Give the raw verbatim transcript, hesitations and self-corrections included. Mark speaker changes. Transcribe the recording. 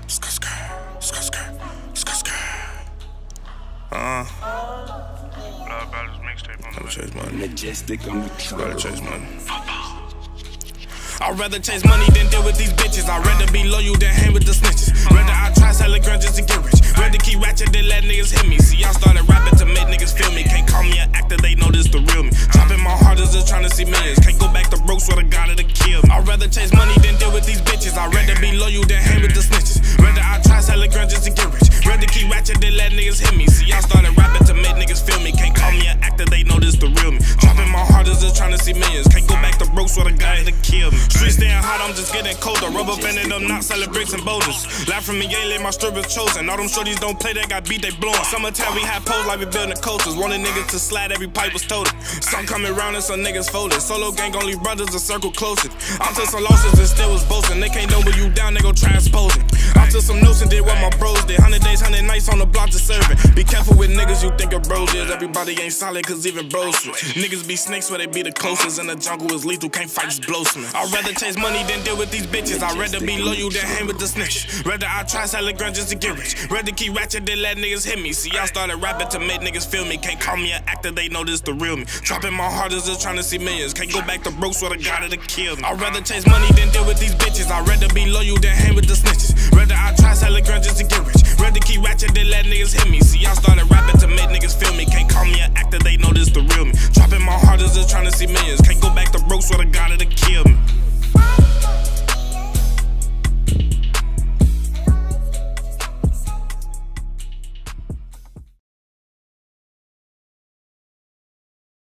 Speaker 1: Uh, gotta chase money.
Speaker 2: Majestic on the track.
Speaker 1: Gotta chase money. I'd rather chase money than deal with these bitches. I'd rather be loyal than hang with the snitches. Rather I try selling girl just to get rich. Rather keep ratchet than let niggas hit me. See, I started rapping to make niggas feel me. Can't call me an actor, they know this the real me. Dropping my heart is just trying to see millions. Can't go back to broke, swear to God it'll kill me. I'd rather chase money than deal with these bitches. I'd rather be loyal than hang with the snitches. Rather I try selling girl just to get rich. Rather keep ratchet than let niggas hit me. See, I started rapping to make niggas feel me. Can't call me an actor, they know this the real me. Dropping my heart is just trying to see millions. Can't go back to broke, swear to God it'll kill me. Streets staying hot, I'm just getting colder. Rubber banded up, not selling bricks and boulders. Laugh from me, yeah, let my strip is chosen. All them shorties don't play, they got beat, they blowin'. Summertime, we had poles like we building coasters. Wanted niggas to slide, every pipe was toted. Some coming round and some niggas folded. Solo gang, only brothers, the circle closest. I took some losses and still was boasting. They can't know when you down, they gon' transpose it. I took some notes and did what my bros did. Hundred days, hundred nights on the block to serving. Be careful with niggas you think are bros is. Everybody ain't solid, cause even bros switch. Niggas be snakes where they be the closest. And the jungle is lethal, can't fight, just blow some. I'd rather chase money than deal with these bitches. I'd rather be loyal than hang with the snitches. Rather I try selling girl just to get rich. Rather keep ratchet than let niggas hit me. See, I started rapping to make niggas feel me. Can't call me an actor, they know this the real me. Dropping my heart is just trying to see millions. Can't go back to broke, swear to God it'll kill me. I'd rather chase money than deal with these bitches. I'd rather be loyal than hang with the snitches. Rather I try selling girl just to get rich. Rather keep ratchet than let niggas hit me. See, I started rapping to make niggas feel me. Can't call me an actor, they know this the real me. Dropping my heart is just trying to see millions. Can't go back to broke, swear to God it'll kill me.